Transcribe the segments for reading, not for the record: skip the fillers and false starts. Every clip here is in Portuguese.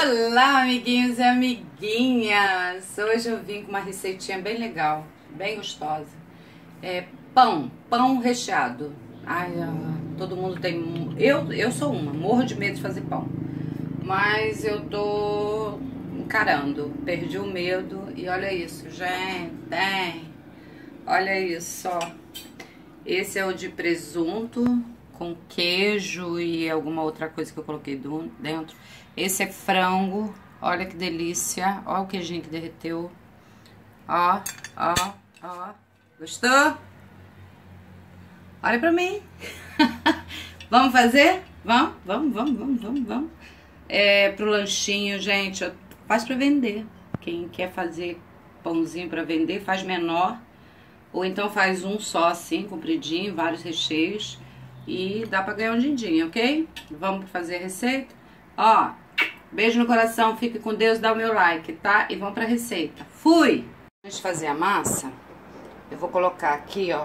Olá, amiguinhos e amiguinhas! Hoje eu vim com uma receitinha bem legal, bem gostosa. É pão recheado. Ai, todo mundo tem... Eu sou morro de medo de fazer pão. Mas eu tô encarando, perdi o medo e olha isso, gente, olha isso, ó. Esse é o de presunto com queijo e alguma outra coisa que eu coloquei dentro. Esse é frango, olha que delícia, ó o queijinho que derreteu. Ó, ó. Gostou? Olha pra mim. Vamos fazer? Vamos. Pro lanchinho, gente, faz pra vender. Quem quer fazer pãozinho pra vender, faz menor. Ou então faz um só assim, compridinho, vários recheios. E dá pra ganhar um din-din, ok? Vamos fazer a receita? Ó, beijo no coração, fique com Deus, dá o meu like, tá? E vamos pra receita. Fui! Antes de fazer a massa, eu vou colocar aqui, ó,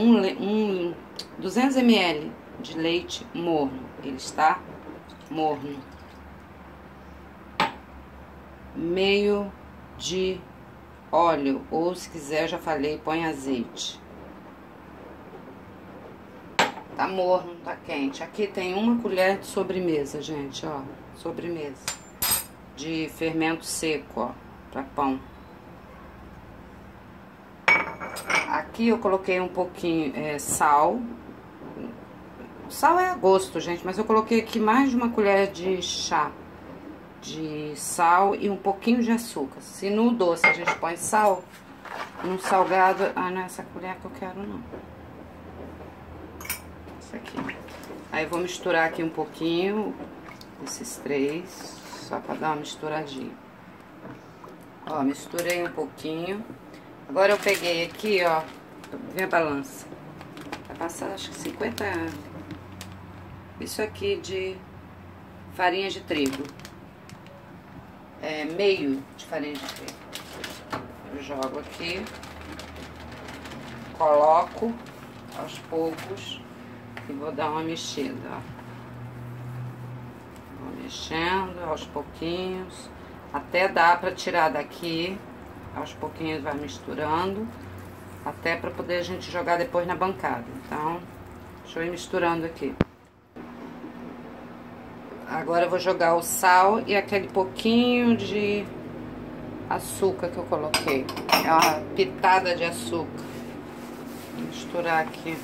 200 ml de leite morno. Ele está morno. Meio de óleo, ou se quiser, já falei, põe azeite. Tá morno, tá quente. Aqui tem uma colher de sobremesa, gente, ó. Sobremesa. De fermento seco, ó, pra pão. Aqui eu coloquei um pouquinho, sal. Sal é a gosto, gente, mas eu coloquei aqui mais de uma colher de chá de sal e um pouquinho de açúcar. Se no doce a gente põe sal, no salgado... Ah, não é essa colher que eu quero, não. Essa aqui. Aí eu vou misturar aqui um pouquinho esses três, só pra dar uma misturadinha. Ó, misturei um pouquinho. Agora eu peguei aqui, ó, vem a balança. Vai passar, acho que 50... Isso aqui de farinha de trigo. Meio de farinha de trigo. Eu jogo aqui, coloco aos poucos e vou dar uma mexida, ó. Vou mexendo aos pouquinhos, até dar pra tirar daqui. Aos pouquinhos vai misturando, até pra poder a gente jogar depois na bancada. Então, deixa eu ir misturando aqui. Agora eu vou jogar o sal e aquele pouquinho de açúcar que eu coloquei. É uma pitada de açúcar. Vou misturar aqui.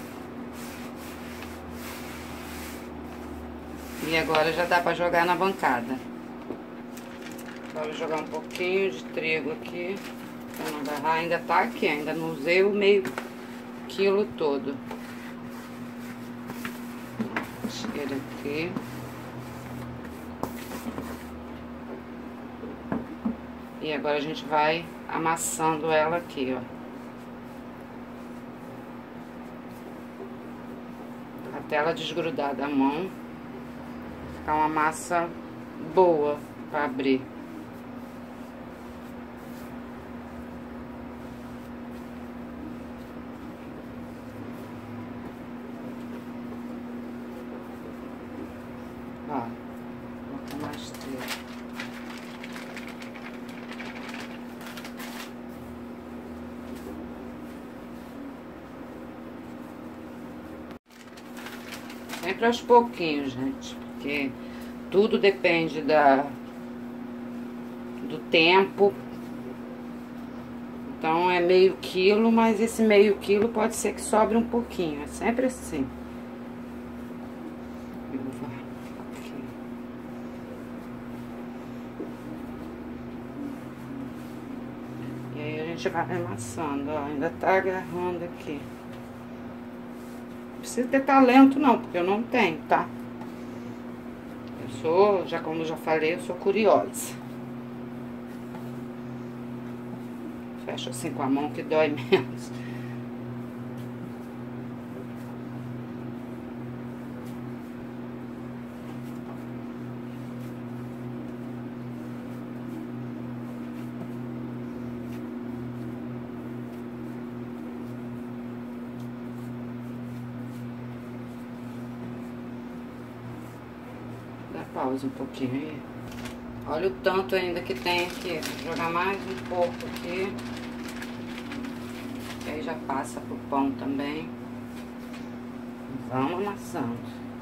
E agora já dá pra jogar na bancada. Agora eu vou jogar um pouquinho de trigo aqui. Pra não agarrar. Ainda tá aqui, ainda não usei o meio quilo todo. Tira aqui. E agora a gente vai amassando ela aqui, ó. Até ela desgrudar da mão. Ficar uma massa boa pra abrir. Ó, vou botar mais três. Sempre aos pouquinhos, gente, porque tudo depende do tempo. Então é meio quilo, mas esse meio quilo pode ser que sobre um pouquinho, é sempre assim. Aqui. E aí a gente vai amassando, ó, ainda tá agarrando aqui. Não precisa ter talento não, porque eu não tenho, tá? Eu sou, como eu já falei, eu sou curiosa. Fecho assim com a mão que dói menos. Pausa um pouquinho aí. Olha o tanto ainda que tem aqui. Vou jogar mais um pouco aqui. Que aí já passa pro pão também. Vamos amassando.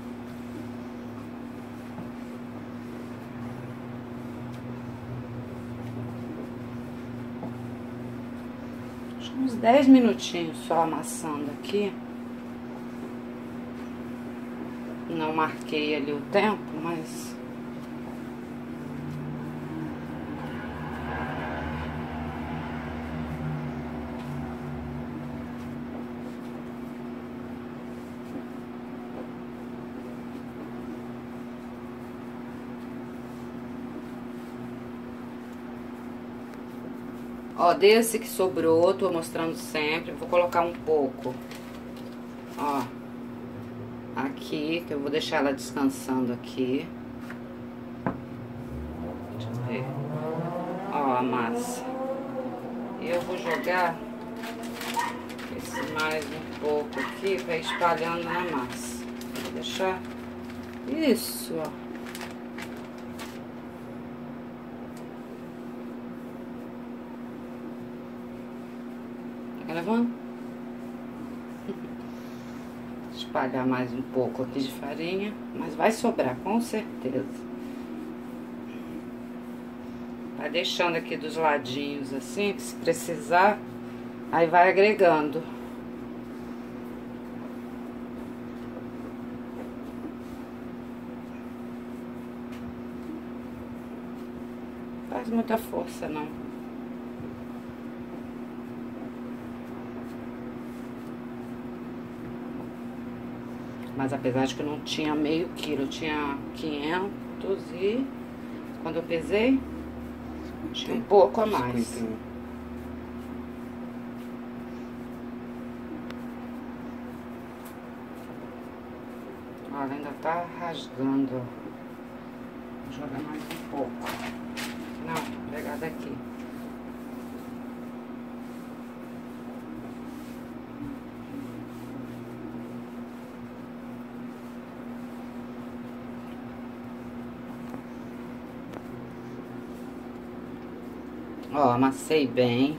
Acho que uns 10 minutinhos só amassando aqui. Não marquei ali o tempo, mas... Ó, desse que sobrou, tô mostrando sempre, vou colocar um pouco, ó, aqui, que eu vou deixar ela descansando aqui. Deixa eu ver. Ó, a massa. E eu vou jogar esse mais um pouco aqui pra ir espalhando na massa. Vou deixar isso, ó. Tá gravando? Espalhar mais um pouco aqui de farinha, mas vai sobrar, com certeza. Vai deixando aqui dos ladinhos assim, que se precisar, aí vai agregando. Não faz muita força, não. Mas apesar de que eu não tinha meio quilo, eu tinha 500 e... Quando eu pesei, tinha um pouco a mais. 51. Olha, ainda tá rasgando, ó. Vou jogar mais um pouco. Não, vou pegar daqui. Ó, amassei bem.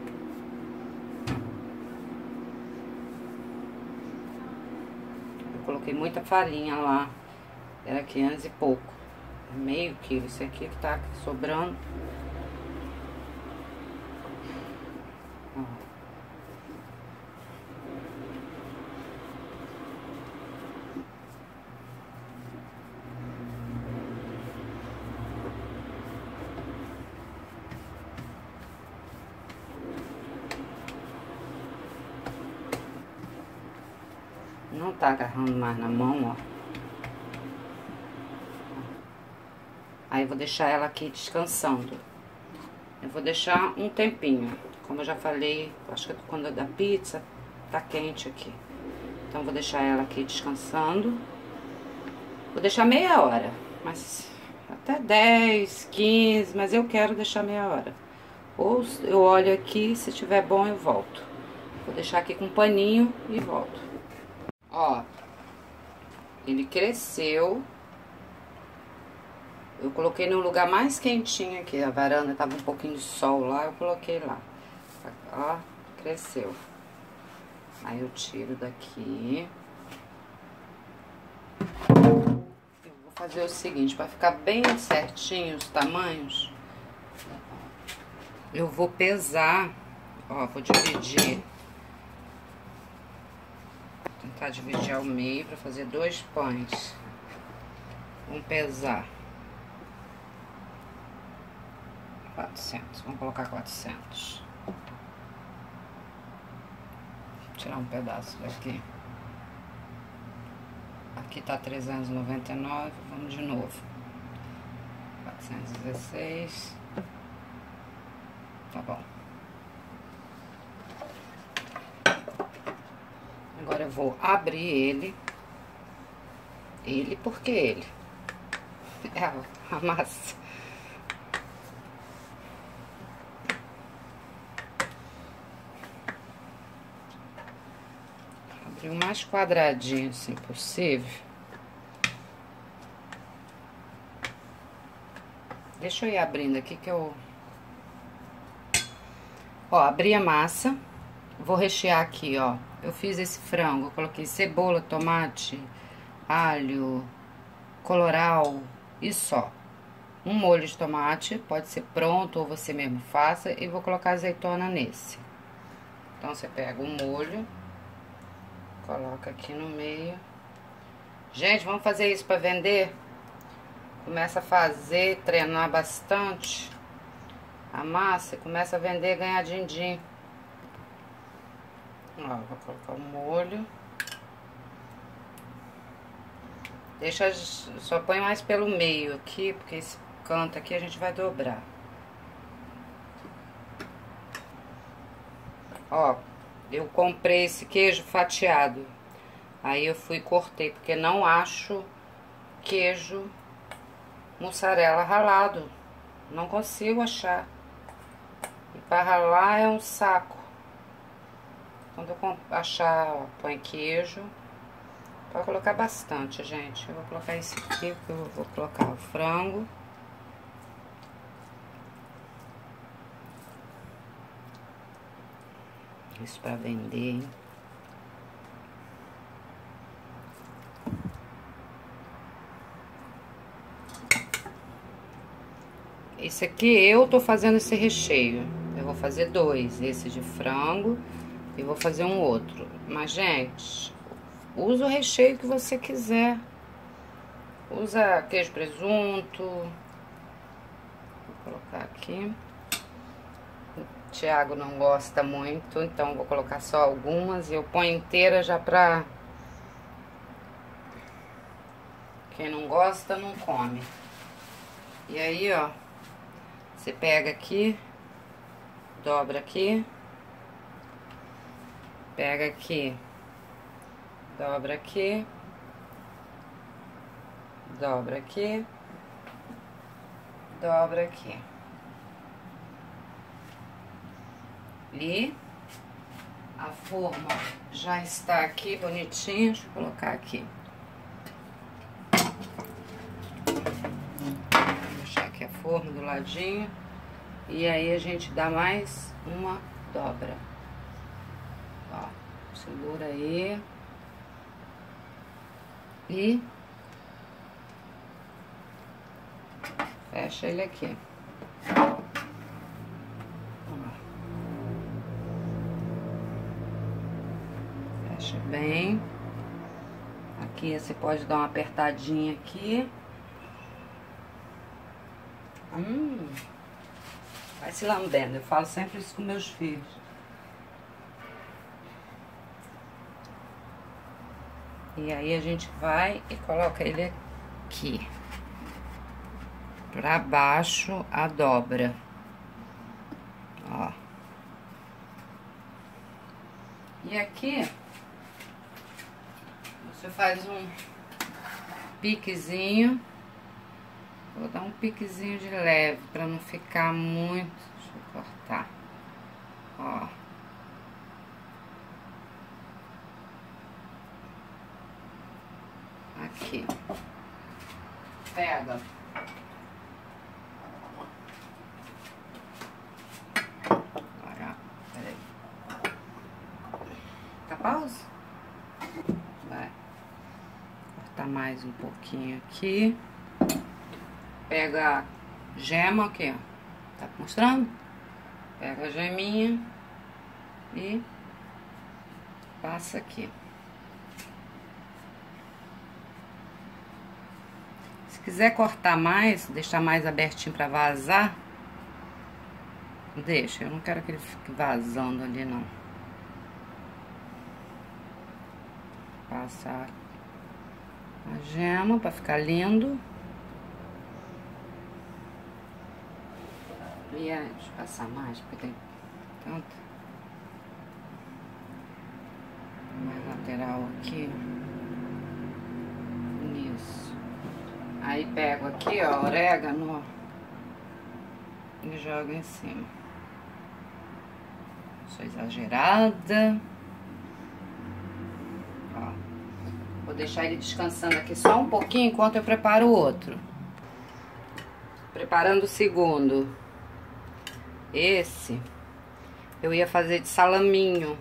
Eu coloquei muita farinha lá. Era 500 e pouco. Meio quilo. Esse aqui que tá sobrando. Ó. Não tá agarrando mais na mão, ó. Aí eu vou deixar ela aqui descansando. Eu vou deixar um tempinho. Como eu já falei, acho que quando é da pizza, tá quente aqui. Então eu vou deixar ela aqui descansando. Vou deixar meia hora, mas até 10, 15, mas eu quero deixar meia hora. Ou eu olho aqui, se tiver bom eu volto. Vou deixar aqui com um paninho e volto. Ó, ele cresceu. Eu coloquei no lugar mais quentinho aqui, a varanda tava um pouquinho de sol lá, eu coloquei lá. Ó, cresceu. Aí eu tiro daqui. Eu vou fazer o seguinte, para ficar bem certinho os tamanhos, eu vou pesar, ó, vou dividir. Vou tentar dividir ao meio para fazer 2 pães. Vamos pesar. 400, vamos colocar 400. Vou tirar um pedaço daqui. Aqui tá 399, vamos de novo. 416. Tá bom. Agora eu vou abrir ele. Ele porque ele. É a massa. Abrir o mais quadradinho assim possível. Deixa eu ir abrindo aqui que eu... Ó, abri a massa. Vou rechear aqui, ó. Eu fiz esse frango, eu coloquei cebola, tomate, alho, colorau e só. Um molho de tomate, pode ser pronto ou você mesmo faça. E vou colocar azeitona nesse. Então, você pega o molho, coloca aqui no meio. Gente, vamos fazer isso pra vender? Começa a fazer, treinar bastante a massa, começa a vender, ganhar din-din. Ó, vou colocar o molho. Deixa, só põe mais pelo meio aqui, porque esse canto aqui a gente vai dobrar. Ó, eu comprei esse queijo fatiado. Aí eu fui e cortei, porque não acho queijo mussarela ralado. Não consigo achar. E para ralar é um saco. Quando eu achar, ó, põe queijo. Pode colocar bastante, gente. Eu vou colocar esse aqui, porque eu vou colocar o frango. Isso pra vender, hein? Esse aqui eu tô fazendo esse recheio. Eu vou fazer dois, esse de frango e vou fazer um outro. Mas, gente, usa o recheio que você quiser. Usa queijo presunto. Vou colocar aqui. O Thiago não gosta muito, então vou colocar só algumas. E eu ponho inteira já pra... Quem não gosta, não come. E aí, ó, você pega aqui, dobra aqui, pega aqui, dobra aqui, dobra aqui, dobra aqui. E a forma já está aqui bonitinha, deixa eu colocar aqui. Vou deixar aqui a forma do ladinho. E aí a gente dá mais uma dobra. Ó, segura aí. E fecha ele aqui. Fecha bem. Aqui você pode dar uma apertadinha aqui. Vai se lambendo. Eu falo sempre isso com meus filhos. E aí a gente vai e coloca ele aqui. Pra baixo a dobra. Ó. E aqui você faz um piquezinho. Vou dar um piquezinho de leve pra não ficar muito. Deixa eu cortar. Ó. Aqui. Pega. Agora, peraí. Tá pausa? Vai. Cortar mais um pouquinho aqui. Pega a gema aqui, ó. Tá mostrando? Pega a geminha e passa aqui. Se quiser cortar mais, deixar mais abertinho pra vazar, deixa. Eu não quero que ele fique vazando ali, não. Passar a gema pra ficar lindo. E aí, deixa eu passar mais, porque tem tanto. Mais lateral aqui. Isso. Aí pego aqui, ó, orégano, ó, e jogo em cima. Sou exagerada. Ó. Vou deixar ele descansando aqui só um pouquinho enquanto eu preparo o outro. preparando o segundo. Esse eu ia fazer de salaminho.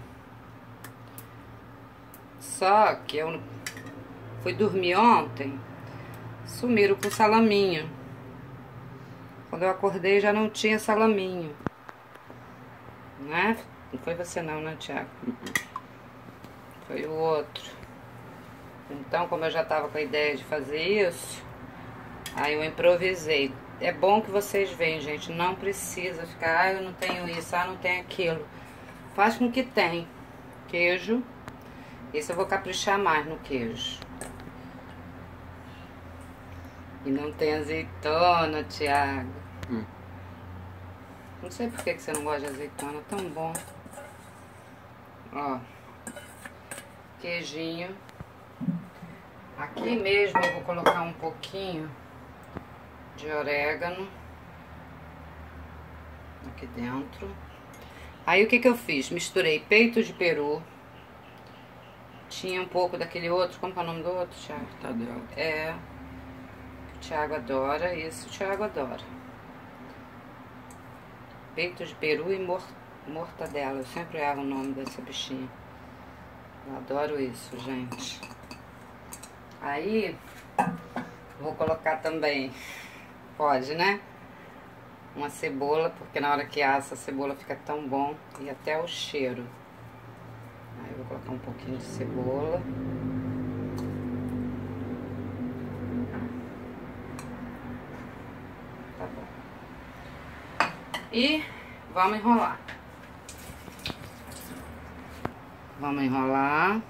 Só que eu fui dormir ontem, sumiram com o salaminho. Quando eu acordei já não tinha salaminho. Né? Não foi você não, né, Thiago? Foi o outro. Então, como eu já tava com a ideia de fazer isso, aí eu improvisei. É bom que vocês veem, gente. Não precisa ficar, ah, eu não tenho isso, ah, não tenho aquilo. Faz com o que tem. Queijo. Esse eu vou caprichar mais no queijo. E não tem azeitona, Thiago. Não sei por que você não gosta de azeitona, é tão bom. Ó. Queijinho. Aqui mesmo eu vou colocar um pouquinho de orégano. Aqui dentro. Aí o que eu fiz? Misturei peito de peru. Tinha um pouco daquele outro, como é o nome do outro, Thiago? Mortadela. É. O Thiago adora, isso o Thiago adora. Peito de peru e mortadela. Eu sempre erro o nome dessa bichinha. Eu adoro isso, gente. Aí, vou colocar também, pode, né? Uma cebola, porque na hora que assa a cebola fica tão bom. E até o cheiro. Aí eu vou colocar um pouquinho de cebola. Tá bom. E vamos enrolar. Vamos enrolar.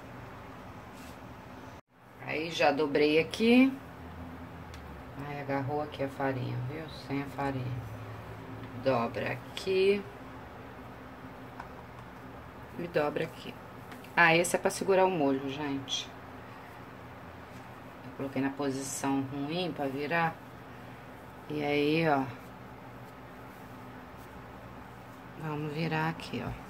Aí já dobrei aqui. Aí agarrou aqui a farinha, viu? Sem a farinha. Dobra aqui. E dobra aqui. Ah, esse é pra segurar o molho, gente. Eu coloquei na posição ruim pra virar. E aí, ó. Vamos virar aqui, ó.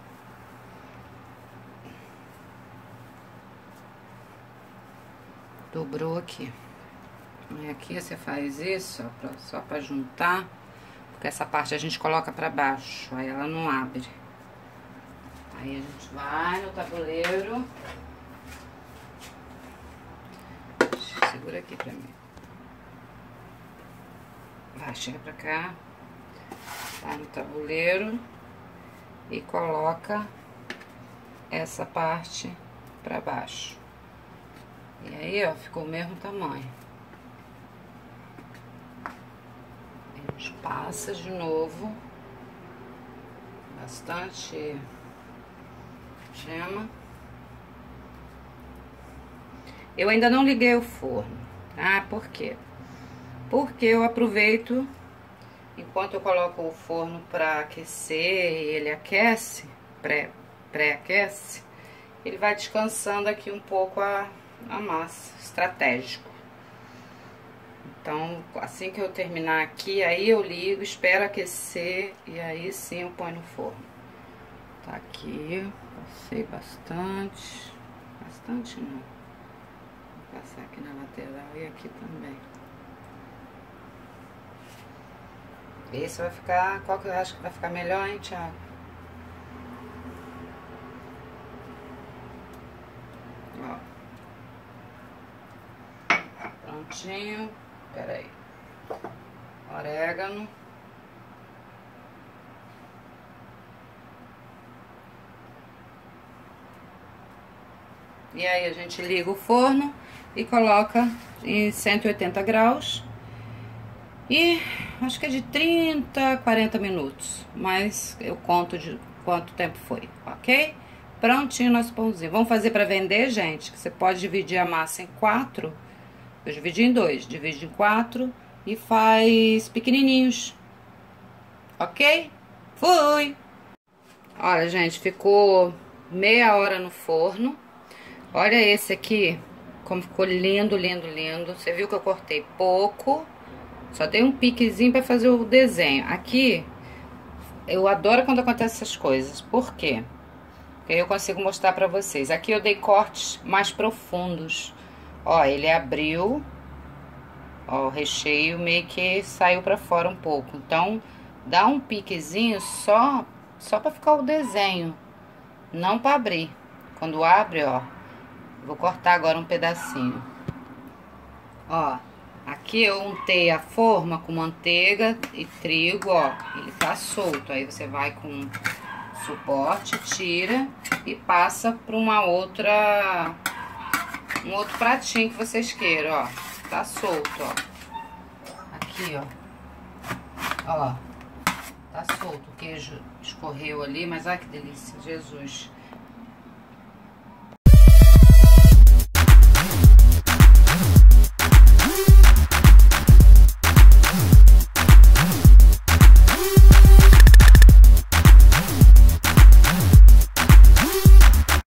Dobrou aqui. E aqui você faz isso, ó, só pra juntar. Porque essa parte a gente coloca pra baixo, aí ela não abre. Aí a gente vai no tabuleiro. Segura aqui pra mim. Vai, chega pra cá. Vai no tabuleiro. E coloca essa parte pra baixo. E aí, ó, ficou o mesmo tamanho. A gente passa de novo. Bastante gema. Eu ainda não liguei o forno. Ah, por quê? Porque eu aproveito, enquanto eu coloco o forno pra aquecer e ele aquece, pré-aquece, ele vai descansando aqui um pouco a massa, estratégico. Então, assim que eu terminar aqui, aí eu ligo, espero aquecer e aí sim eu ponho no forno. Tá aqui, passei bastante, não. Vou passar aqui na lateral e aqui também. Esse vai ficar, qual que eu acho que vai ficar melhor, hein, Thiago? Ó. Prontinho. Pera aí. Orégano. E aí a gente liga o forno e coloca em 180 graus. E acho que é de 30 a 40 minutos. Mas eu conto de quanto tempo foi, ok? Prontinho nosso pãozinho. Vamos fazer para vender, gente? Que você pode dividir a massa em 4. Eu dividi em 2. Divide em 4 e faz pequenininhos. Ok? Fui! Olha, gente, ficou meia hora no forno. Olha esse aqui, como ficou lindo, lindo, lindo. Você viu que eu cortei pouco. Só dei um piquezinho pra fazer o desenho. Aqui, eu adoro quando acontece essas coisas. Por quê? Porque aí eu consigo mostrar pra vocês. Aqui eu dei cortes mais profundos. Ó, ele abriu. Ó, o recheio meio que saiu pra fora um pouco. Então, dá um piquezinho só pra ficar o desenho, não pra abrir. Quando abre, ó, vou cortar agora um pedacinho. Ó, aqui eu untei a forma com manteiga e trigo, ó, ele tá solto. Aí você vai com suporte, tira e passa para um outro pratinho que vocês queiram, ó. Tá solto, ó. Aqui, ó. Ó, tá solto. O queijo escorreu ali, mas olha que delícia, Jesus.